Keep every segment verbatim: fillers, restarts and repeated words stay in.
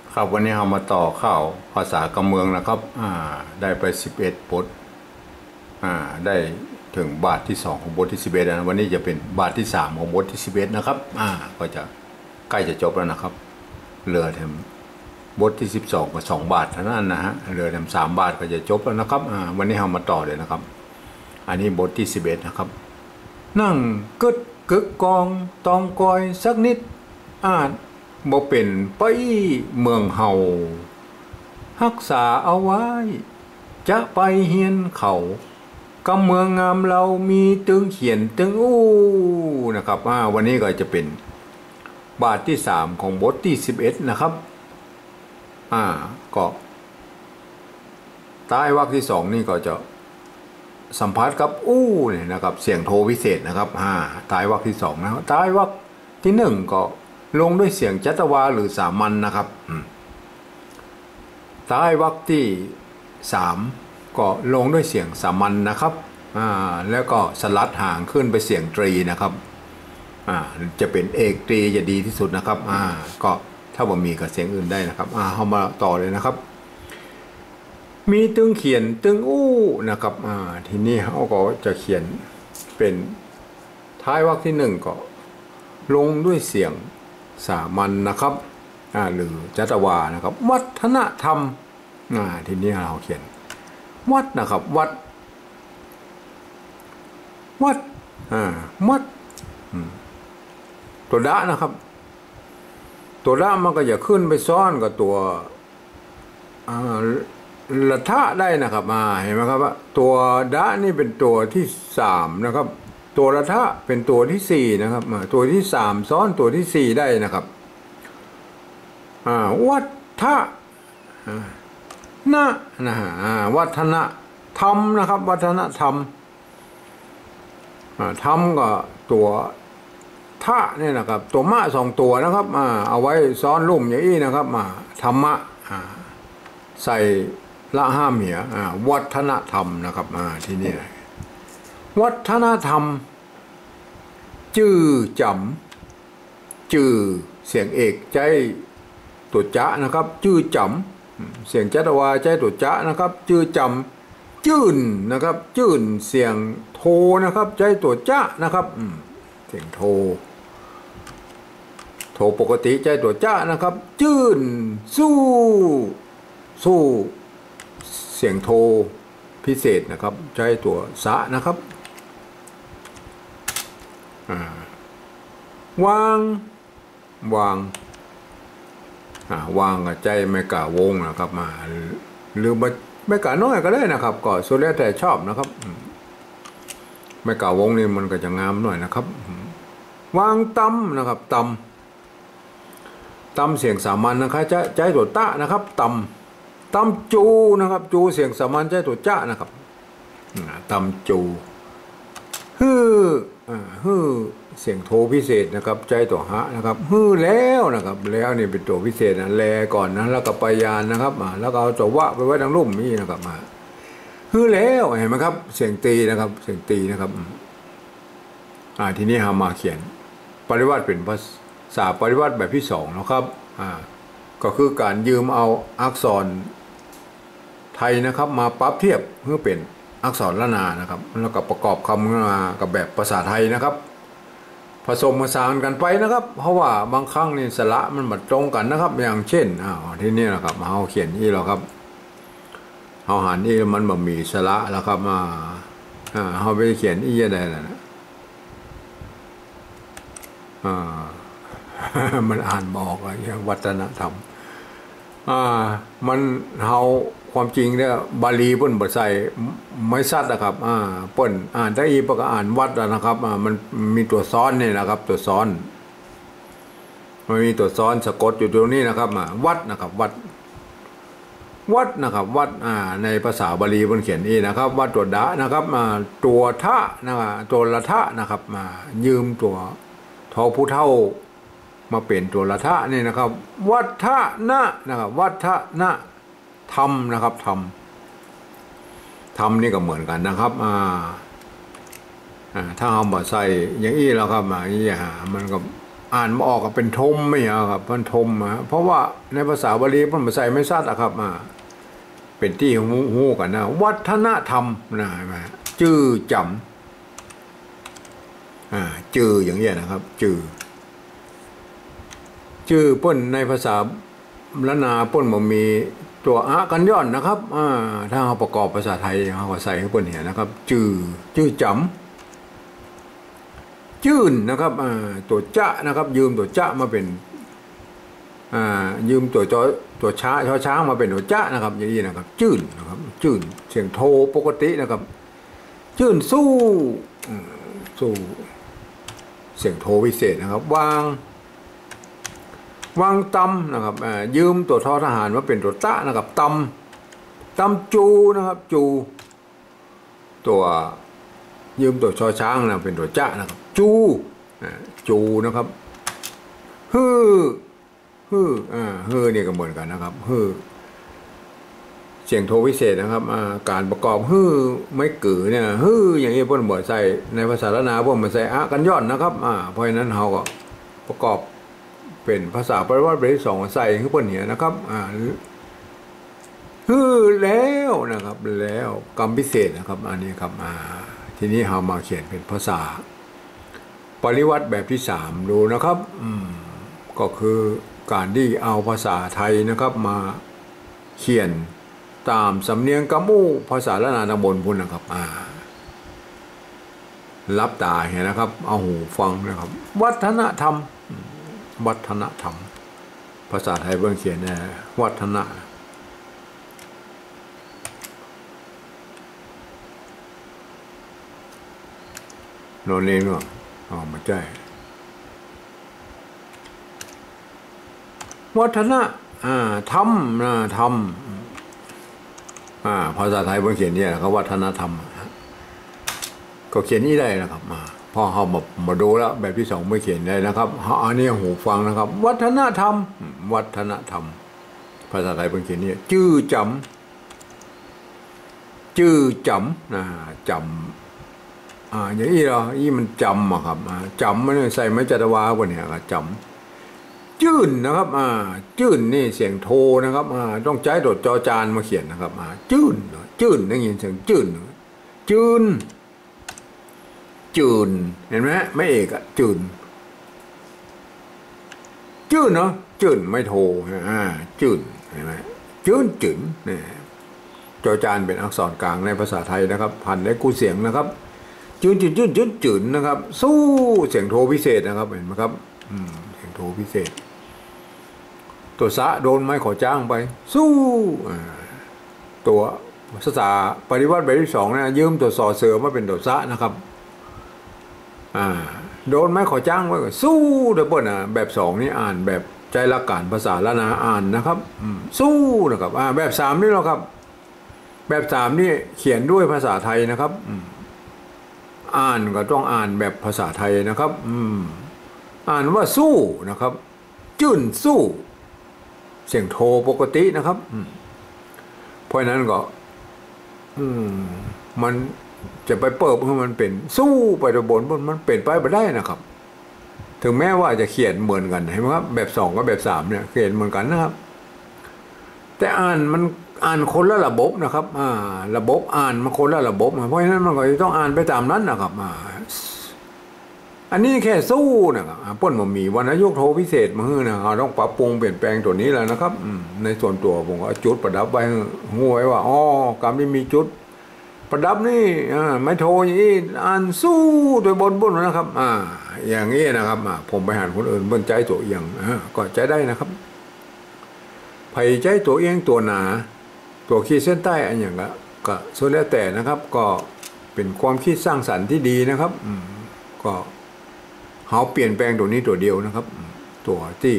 ครับวันนี้เรามาต่อข่าวภาษากำเมืองนะครับอ่าได้ไปสิบเอ็ดบทอ่าได้ถึงบาทที่สองของบทที่สิบเอ็ดนะวันนี้จะเป็นบาทที่สามของบทที่สิบเอ็ดนะครับอ่าก็จะใกล้จะจบแล้วนะครับเหลือถึงบทที่สิบสองกับสองบาทเท่านั้นนะฮะเหลือถึงสามบาทก็จะจบแล้วนะครับอ่าวันนี้เรามาต่อเลยนะครับอันนี้บทที่สิบเอ็ดนะครับนั่งกึดกึกกองตองกอยสักนิดอ่านบ่เป็นไปเมืองเฮารักษาเอาไว้จะไปเฮียนเขากำเมืองงามเรามีตึงเขียนตึงอู้นะครับอ่าวันนี้ก็จะเป็นบาทที่สามของบทที่สิบเอ็ดนะครับอ่าก็ใต้วรรคที่สองนี่ก็จะสัมผัสกับอู้เนี่ยนะครับเสียงโทวิเศษนะครับอ่าใต้วรรคที่สองนะใต้วรรคที่หนึ่งก็ลงด้วยเสียงจัตวาหรือสามัญ นะครับท้ายวรรคที่สามก็ลงด้วยเสียงสามัญ นะครับอ่าแล้วก็สลัดห่างขึ้นไปเสียงตรีนะครับอ่าจะเป็นเอกตรีจะดีที่สุดนะครับอ่าก็ถ้าบ่มีกับเสียงอื่นได้นะครับอ่าเข้ามาต่อเลยนะครับมีตึงเขียนตึงอู้นะครับอ่าทีนี้เขาก็จะเขียนเป็นท้ายวรรคที่หนึ่งก็ลงด้วยเสียงสามัญ นะครับอ่าหรือจัตวานะครับวัฒนธรรมอ่าทีนี้เราเขียนวัดนะครับวัดวัดอ่าวัดตัวดะนะครับตัวดะมันก็จะขึ้นไปซ้อนกับตัวอ่าละทะได้นะครับมาเห็นไหมครับว่าตัวดะนี่เป็นตัวที่สามนะครับตัวละทะเป็นตัวที่สี่นะครับตัวที่สามซ้อนตัวที่สี่ได้นะครับวัฒนะนะฮะวัฒนธรรมนะครับวัฒนธรรมธรรมก็ตัวทะนี่นะครับตัวมะสองตัวนะครับเอาไว้ซ้อนลุ่มอย่างนี้นะครับธรรมะใส่ละห้าเหมียวัฒนธรรมนะครับที่นี่วัฒนธรรมจื้อจำจื้อเสียงเอกใจตัวจะนะครับจื้อจำเสียงจัตวาใจตัวจะนะครับจื้อจำจื่นนะครับจื่นเสียงโทนะครับใจตัวจะนะครับเสียงโทโทปกติใจตัวจะนะครับจื่นสู้สู้เสียงโทพิเศษนะครับใจตัวสะนะครับวางวางวางกับใจไม่กล้าวงนะครับมาหรือไม่กล้าน้อยก็ได้นะครับก็สุดแล้วแต่ชอบนะครับไม่กล้าวงนี่มันก็จะงามหน่อยนะครับวางตำนะครับตำตำเสียงสามัญนะครับใจใจตัวตะนะครับตำตำจูนะครับจูเสียงสามัญใจตัวจ้านะครับตำจูฮือฮือเสียงโทพิเศษนะครับใจตัวฮะนะครับฮือแล้วนะครับแล้วนี่เป็นตัวพิเศษนะแลก่อนนะแล้วก็ปยานนะครับมาแล้วก็เอาตัววะไปไว้ทางลุ่มนี่นะครับมาฮือแล้วเห็นไหมครับเสียงตีนะครับเสียงตีนะครับอ่าทีนี้เรามาเขียนปริวัติเป็นภาษาปริวัติแบบที่สองนะครับอ่าก็คือการยืมเอาอักษรไทยนะครับมาปรับเทียบเพื่อเป็นอักษรละนานะครับแล้วก็ประกอบคำมากับแบบภาษาไทยนะครับผสมผสานกันไปนะครับเพราะว่าบางครั้งนี่สระมันบัดตรงกันนะครับอย่างเช่นอ้าวที่นี่นะครับเราเขียนนี่แล้วครับเราหันนี่มันบ่มีสระแล้วครับมาอ่าเราไปเขียนอีได้แล้วนะอ่ามันอ่านบอกอะไรอย่างวัฒนธรรมอ่ามันเราความจริงเนี่ยบาลีเปิ้นบ่ใส่ไม่ซัดนะครับอ่าเปิ้นอ่านได้อีปก็อ่านวัดนะครับอ่ามันมีตัวซ้อนนี่นะครับตัวซ้อนมันมีตัวซ้อนสะกดอยู่ตรงนี้นะครับอ่าวัดนะครับวัดวัดนะครับวัดอ่าในภาษาบาลีเปิ้นเขียนนี่นะครับวัดตัวดะนะครับอ่าตัวทะนะครับตัวละทะนะครับมายืมตัวทอผู้เฒ่ามาเป็นตัวละทะนี่นะครับวัฒนะนะครับวัฒนะธรรมนะครับธรรมธรรมนี่ก็เหมือนกันนะครับอ่าอ่าถ้าเอามาใส่อย่างนี้แล้วครับมาอย่างนี้ฮะมันก็อ่านมาออกกับเป็นทมไม่เอาครับมันทมอ่ะเพราะว่าในภาษาบาลีมันมาใส่ไม่ซัดอะครับมาเป็นที่หูหูกันนะวัฒนธรรมนะมาจื้อจำอ่าจื้ออย่างเงี้ยนะครับจื้อจื้อป้นในภาษาละนาป้นมันมีตัวอะกันย่อนนะครับอ่าถ้าเราประกอบภาษาไทยเราก็ใส่ให้ป้นเห็นนะครับจื้อจื้อจำจื่นนะครับอ่าตัวจะนะครับยืมตัวจะมาเป็นอ่ายืมตัวจอตัวช้าชอช้างมาเป็นตัวจะนะครับอย่างนี้นะครับจื่นนะครับจื่นเสียงโทปกตินะครับจื่นสู้สู้เสียงโทวิเศษนะครับวางวางตำนะครับอ่ายืมตัวทอทหารมาเป็นตัวตะนะครับตำตำจูนะครับจูตัวยืมตัวชอช้างนะเป็นตัวจะนะครับจูจูนะครับฮือฮืออ่าฮือเนี่ยก็เหมือนกันนะครับฮือเสียงโทวิเศษนะครับอ่าการประกอบฮือไม่กือเนี่ยฮืออย่างนี้พวกเหมือนใส่ในภาษาละนาพวกมันใส่อะกันย่อนนะครับอ่าเพราะฉะนั้นเราก็ประกอบเป็นภาษาปริวัติเป็นที่สองใส่ขึ้นบนเหียนะครับอ่าฮือแล้วนะครับแล้วกรรมพิเศษนะครับอันนี้ครับอ่าทีนี้เรามาเขียนเป็นภาษาปริวัติแบบที่สามดูนะครับอืมก็คือการที่เอาภาษาไทยนะครับมาเขียนตามสำเนียงกะมู่ภาษาละนาตำบลพุ่นนะครับอ่ารับตาเห็นนะครับเอาหูฟังนะครับวัฒนธรรมวัฒนธรรมภาษาไทยเบื้องเขียนนะวัฒนะนอนเองเนาะอ๋อมาใจวัฒนะอ่าธรรมนะธรรมอ่าภาษาไทยเพิ่งเขียนเนี่ยเขาวัฒนธรรมก็เขียนนี่ได้นะครับมาพอเขามามาดูแล้วแบบที่สองไม่เขียนได้นะครับอันนี้หูฟังนะครับวัฒนธรรมวัฒนธรรมภาษาไทยเพิ่งเขียนเนี่ยจื้อจำจื้อจำนะจำอ่าอย่างนี้เหรออีมันจำอะครับจำมันใส่ไม้จัตวาบนเนี่ยครับจำจื่นนะครับอ่าจื่นนี่เสียงโทนะครับอ่าต้องใช้โดดจอจานมาเขียนนะครับอ่าจื่นจื่นได้ยินเสียงจื่นจื่นจื่นเห็นไหมไม่เอกอะจื่นจื่นเนาะจื่นไม่โทอ่าจื่นเห็นไหมจื่นจื่นเนี่ยจอจานเป็นอักษรกลางในภาษาไทยนะครับพันได้กู้เสียงนะครับจื่นจื่นจื่นจื่นจื่นนะครับสู้เสียงโทพิเศษนะครับเห็นไหมครับอืมเสียงโทพิเศษตัวสะโดนไม้ขอจ้างไปสู้ตัวภาษาปริวัติแบบที่สองนะยืมตัวสอเสือมาเป็นตัวสะนะครับอ่าโดนไม้ขอจ้างไว้สู้เดี๋ยวเปิ้ลอ่ะแบบสองนี่อ่านแบบใจละการภาษาละนาอ่านนะครับสู้นะครับอ่าแบบสามนี่หรอครับแบบสามนี่เขียนด้วยภาษาไทยนะครับอ่านก็ต้องอ่านแบบภาษาไทยนะครับอืมอ่านว่าสู้นะครับจื่นสู้เสียงโทปกตินะครับเพราะนั้นก็อืมมันจะไปเปิดให้มันเป็นสู้ไปตะบนมันเป็นไปไม่ได้นะครับ ถึงแม้ว่าจะเขียนเหมือนกันเห็นไหมครับแบบสองกับแบบสามเนี่ยเขียนเหมือนกันนะครับแต่อ่านมันอ่านคนละระบบนะครับอ่าระบบอ่านมันคนละระบบเพราะฉะนั้นมันก็ต้องอ่านไปตามนั้นนะครับอ่าอันนี้แค่สู้นะครับป้นมันมีวรรณยุกต์โทพิเศษมาฮื้อนะเราต้องปรับปรุงเปลี่ยนแปลงตัวนี้แล้วนะครับในส่วนตัวผมก็จุดประดับไว้หูไว้ว่าอ๋อกรรมที่มีจุดประดับนี่ไม่โทอย่างนี้อ่านสู้โดยบนบนนะครับอ่าอย่างนี้นะครับผมไปหาคนอื่นเบิ่งใจตัวเองก็ใจได้นะครับไผ่ใจตัวเองตัวหนาตัวขีดเส้นใต้อันอย่างละก็ส่วนแล้วแต่นะครับก็เป็นความคิดสร้างสรรค์ที่ดีนะครับก็เขาเปลี่ยนแปลงตัวนี้ตัวเดียวนะครับตัวที่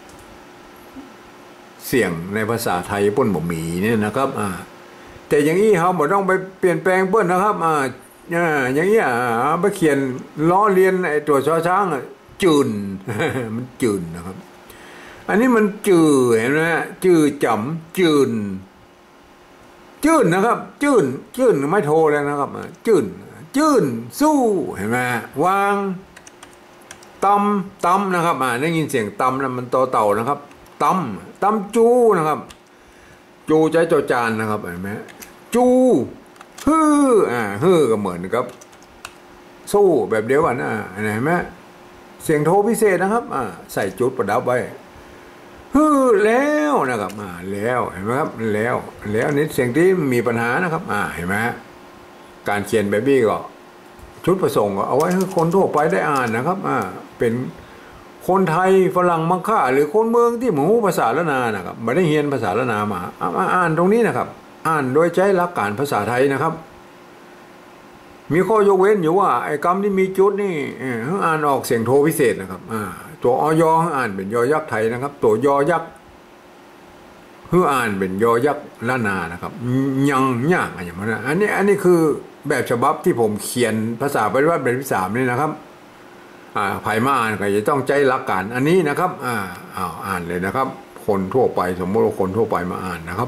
เสี่ยงในภาษาไทยป้นบ่มีเนี่ยนะครับอ่าแต่อย่างนี้เขาบอกต้องไปเปลี่ยนแปลงเปิ้ลนะครับอ่าอย่างนี้อ่าไปเขียนล้อเลียนไอ้ตัวชอช้างจืนมันจืนนะครับอันนี้มันจืดเห็นไหมจืดจำจืนจืนนะครับจืนจืนไม่โทรแล้วนะครับจืนจืนสู้เห็นไหมวางตำตำนะครับอ่าได้ยินเสียงตำนะมันต่อเต่านะครับตำตำจูนะครับจูใจโจจานนะครับเห็นไหมจูฮืออ่าฮือก็เหมือนกับสู้แบบเดียวกันนะเห็นไหมเสียงโทพิเศษนะครับอ่าใส่จุดประดับไว้ฮือแล้วนะครับอ่าแล้วเห็นไหมครับแล้วแล้วนี่เสียงที่มีปัญหานะครับอ่าเห็นไหมการเขียนแบบนี้ก็ชุดประสงค์ก็เอาไว้ให้คนทั่วไปได้อ่านนะครับอ่าเป็นคนไทยฝรั่งมังค่าหรือคนเมืองที่หมู่ภาษาละนานะครับไม่ได้เรียนภาษาละนามาอ่านตรงนี้นะครับอ่านโดยใช้หลักการภาษาไทยนะครับมีข้อยกเว้นอยู่ว่าไอ้คำที่มีจุดนี่อ่านออกเสียงโทพิเศษนะครับอ่าตัวอยอ่านเป็นยอยักษ์ไทยนะครับตัวยอยักษ์คืออ่านเป็นยอยักษ์ละนานะครับยังยากอย่างนั้นอันนี้อันนี้คือแบบฉบับที่ผมเขียนภาษาปฏิวัติแบบที่สามนี่นะครับอ่าไผ่มาอ่านก็จะต้องใจหลักการอันนี้นะครับอ่าอ้าวอ่านเลยนะครับคนทั่วไปสมมติว่าคนทั่วไปมาอ่านนะครับ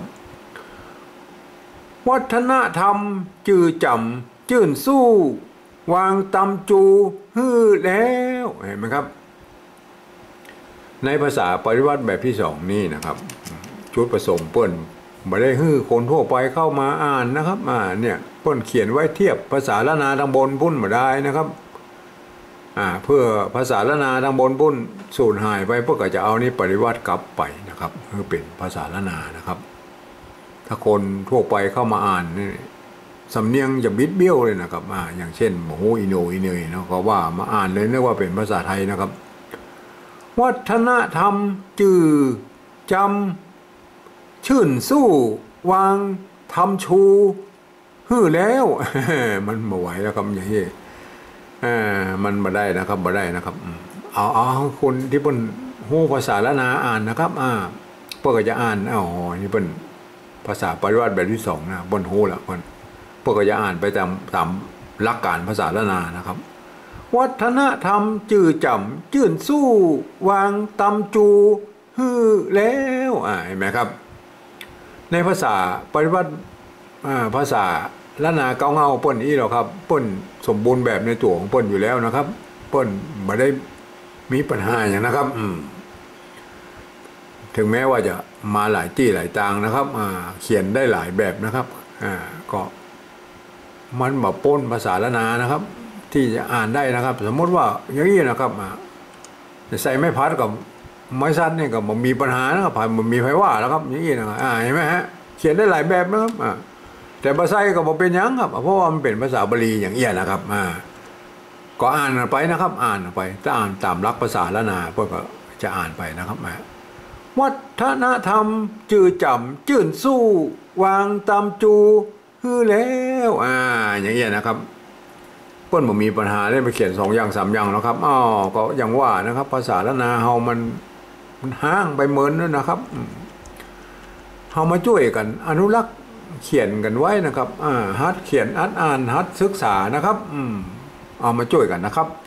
วัฒนธรรมจื่อจำจื่นสู้วางตำจูฮือแล้วเห็นไหมครับในภาษาปฏิวัติแบบที่สองนี่นะครับชุดผสมเปิ้นไม่ได้ฮือคนทั่วไปเข้ามาอ่านนะครับอ่าเนี่ยเปิ้นเขียนไว้เทียบภาษาละนาทางบนพุ่นมาได้นะครับอ่าเพื่อภาษาละนาทางบนพุ่นสูญหายไปเพื่อก็จะเอานี้ปฏิวัติกลับไปนะครับคือเป็นภาษาละนานะครับถ้าคนทั่วไปเข้ามาอ่านนี่สำเนียงจะบิดเบี้ยวเลยนะครับอ่าอย่างเช่นโมโหอิโนอิเนยนะก็ว่ามาอ่านเลยนึกว่าเป็นภาษาไทยนะครับวัฒนธรรมจื่อจำชื่นสู้วางทำชูฮือแล้วมันมาไหวแล้วครับอย่างนี้มันมาได้นะครับมาได้นะครับเอาเอาคนที่เป็นหู้ภาษาละนาอ่านนะครับอ่าเพื่อจะอ่านอ๋อนี่เป็นภาษาปฏิวัติแบบที่สองนะบนหูแล้วคนเพื่อจะอ่านไปตามตามหลักการภาษาละนานะครับวัฒนธรรมจื่อจำจื่นสู้วางตำจูฮือแล้วอ่าเห็นไหมครับในภาษาปฏิวัติภาษาละนาเก้าเงาเปิ้นอีหรอครับเปิ้นสมบูรณ์แบบในตัวของเปิ้นอยู่แล้วนะครับเปิ้นไม่ได้มีปัญหาอย่างนะครับถึงแม้ว่าจะมาหลายที่หลายตางนะครับเขียนได้หลายแบบนะครับก็มันแบบป้นภาษาละนานะครับที่จะอ่านได้นะครับ สมมติว่าอย่างนี้นะครับจะใส่ไม้พัดกับไม้สั้นนี่ก็มันมีปัญหานะครับมันมีไฟว่าแล้วครับอย่างนี้นะครับเห็นไหมฮะเขียนได้หลายแบบนะครับแต่ภาษาก็บอกเป็นยังครับเพราะว่ามันเป็นภาษาบาลีอย่างเอี้ยนะครับก็อ่านไปนะครับอ่านไปถ้าอ่านตามหลักภาษาละนาพวกก็จะอ่านไปนะครับวัฒนธรรมจื่อจำจื่นสู้วางตำจูฮือแล้วอ่าอย่างเงี้ยนะครับเปิ้นบ่มีปัญหาได้ไปเขียนสองอย่างสามอย่างแล้วครับอ๋อก็อย่างว่านะครับภาษาละนาเฮามันมันห่างไปเหมือนนั่นนะครับเฮามาช่วยกันอนุรักษ์เขียนกันไว้นะครับอ่าฮัดเขียนอัดอ่านฮัดศึกษานะครับอืมเอามาช่วยกันนะครับ